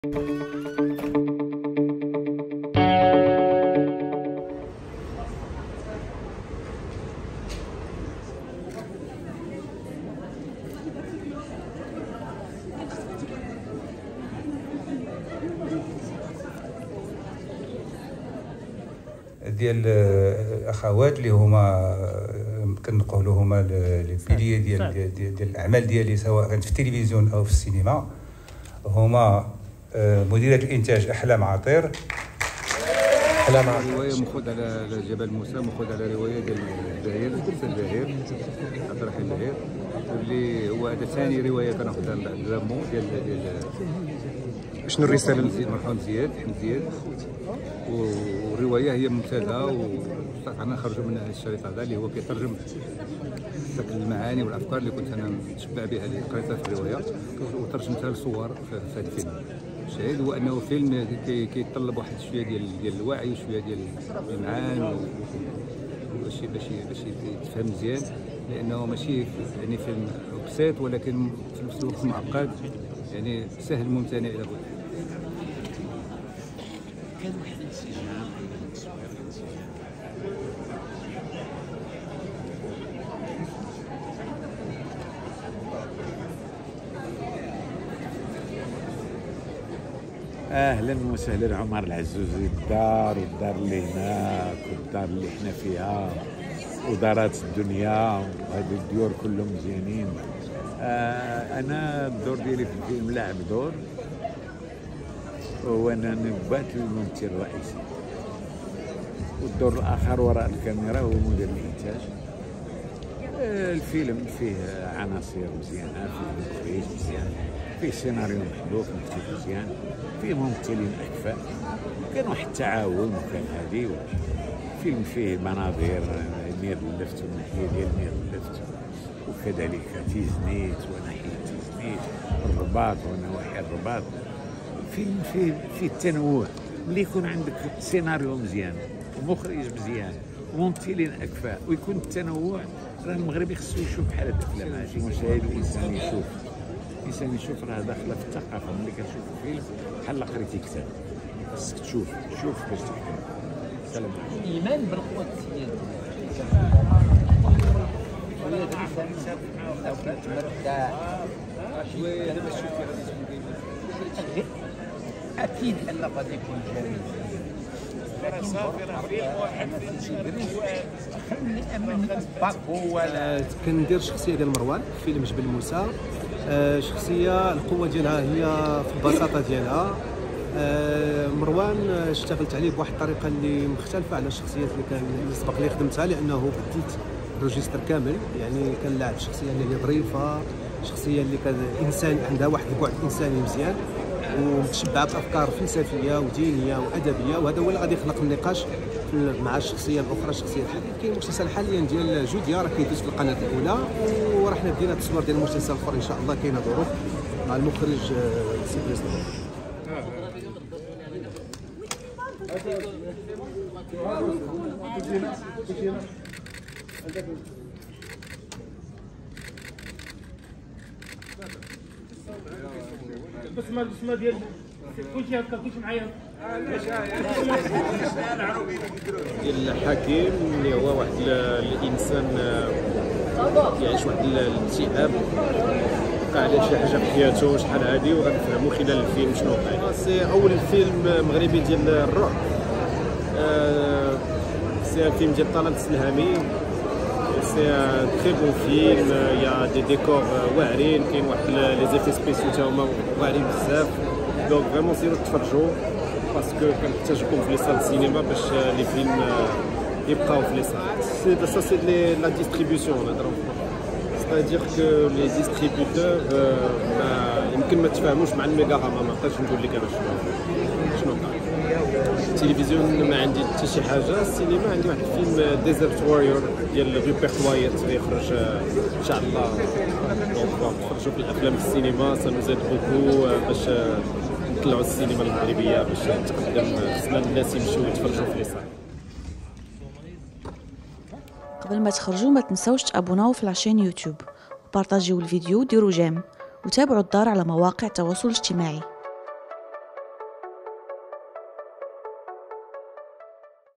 ديال الاخوات اللي هما كنقولوا هما لي بيليي ديال الاعمال ديالي، سواء كانت في التلفزيون او في السينما، هما مديرة الانتاج احلام عطير. روايه مأخوذ على جبل موسى، مأخوذ على روايه ديال زهير عبد الرحيم زهير، واللي هو هذا ثاني روايه كناخذها من بعد زامو ديال شنو الرساله؟ المرحوم زياد. والروايه هي ممتازه، واستطعنا نخرجوا من هذا الشريط هذا اللي هو كيترجم داك المعاني والافكار اللي كنت انا متشبع بها اللي قريتها في الروايه وترجمتها لصور في هذا الفيلم. الشاهد هو انه فيلم كيتطلب واحد شويه ديال الوعي وشويه ديال المعاني باش يتفهم مزيان، لانه ماشي يعني فيلم بسيط ولكن في نفس الوقت معقد، يعني سهل ممتنع الى بغيت. كان واحد الانسجام بين التصوير اهلا وسهلا عمر العزوزي، الدار والدار اللي هناك والدار اللي احنا فيها ودارات الدنيا وهذو الديور كلهم مزيانين. انا الدور ديالي في الفيلم لاعب دور، وانا نبات الممثل الرئيسي، والدور الاخر وراء الكاميرا هو مدير الانتاج. الفيلم فيه عناصر مزيانه، فيه مخرج مزيان، فيه سيناريو محلوف مكتوب مزيان، فيه ممثلين اكفاء، كان واحد التعاون وكان هادي. فيلم فيه مناظر نير اللفت والناحيه ديال نير اللفت، وكذلك تيزنيت وناحيه تيزنيت، الرباط ونواحي الرباط. فيلم فيه التنوع، ملي يكون عندك سيناريو مزيان ومخرج مزيان وممثلين اكفاء ويكون التنوع، راه المغربي خصو يشوف بحال هاد الافلام هادي. مشاهد الانسان يشوف راه داخله في الثقافه. ملي كتشوف فيلم بحال قريتي كتاب، خصك تشوف باش تحكم. سلام. الايمان بالقوه السياديه اكيد انه غادي يكون جميل، لكن كندير الشخصيه ديال مروان في فيلم جبل موسى. شخصيه القوه ديالها هي في البساطه ديالها. مروان اشتغلت عليه بواحد الطريقه اللي مختلفه على الشخصيات اللي سبق لي خدمتها، لانه بدلت الروجيستر كامل. يعني كنلاعب الشخصيه اللي هي ظريفه، شخصيه اللي انسان عندها واحد البعد انساني مزيان ومتشبعه بافكار فلسفيه ودينيه وادبيه، وهذا هو اللي غادي يخلق النقاش مع الشخصيه الاخرى، الشخصيه الحاليه. كاين مسلسل حاليا ديال جوديا راه كيدوز في القناه الاولى، وراه حنا بدينا التصوير ديال المسلسل الاخر ان شاء الله. كاينه ظروف مع المخرج سيلفستر. البسمه ديال كلشي هكا كلشي معايا ديال الحكيم، اللي هو واحد الانسان كيعيش واحد الاكتئاب، وقع عليه شي حاجه في حياته شحال هادي، وغنفهموا خلال الفيلم شنو وقع. سي اول فيلم مغربي ديال الرعب. سي فيلم ديال طلال السلهامي. سي تري بون فيلم، يا دي ديكور واعرين، كاين واحد لي زيفي سبيسيو تا هما واعرين بزاف. دونك فريمون سيروا تفرجوا، باسكو كنحتاجكم في لي سال السينما باش لي فيلم يبقاو في لي سال. سا سي لا ديستريبيسيون نهضروا، c'est-à-dire que les distributeurs يمكن ما تفاهموش مع الميغاغاما. ما نقدرش نقول لك انا شنو قال. التلفزيون ما عندي حتى شي حاجه. السينما عندي واحد الفيلم ديزرت واريور ديال روبرت وايت غيخرج ان شاء الله. دونك نخرجوا في الافلام في السينما، سنزيد بوكو باش نطلعوا السينما المغربيه باش تقدم. خصنا الناس يمشيو يتفرجوا في لي صال. قبل ما تخرجوا ما تنسوش تابوناو في العشان يوتيوب وبارطاجيو الفيديو وديروا جيم وتابعوا الدار على مواقع التواصل الاجتماعي.